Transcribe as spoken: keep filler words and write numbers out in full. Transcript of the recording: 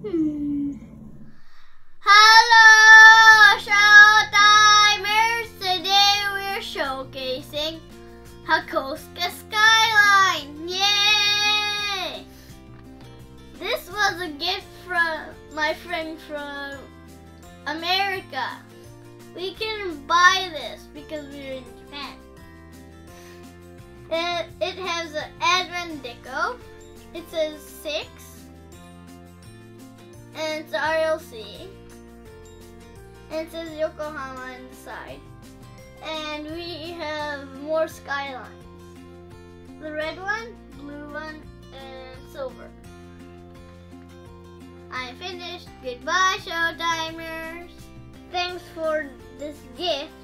Hmm. Hello, Showtimers! Today we're showcasing Tomica Skyline. Yay! This was a gift from my friend from America. We couldn't buy this because we were in Japan. It, it has an Advan deco. It says six. And it's R L C. And it says Yokohama on the side. And we have more skylines. The red one, blue one, and silver. I'm finished. Goodbye, Showtimers. Thanks for this gift.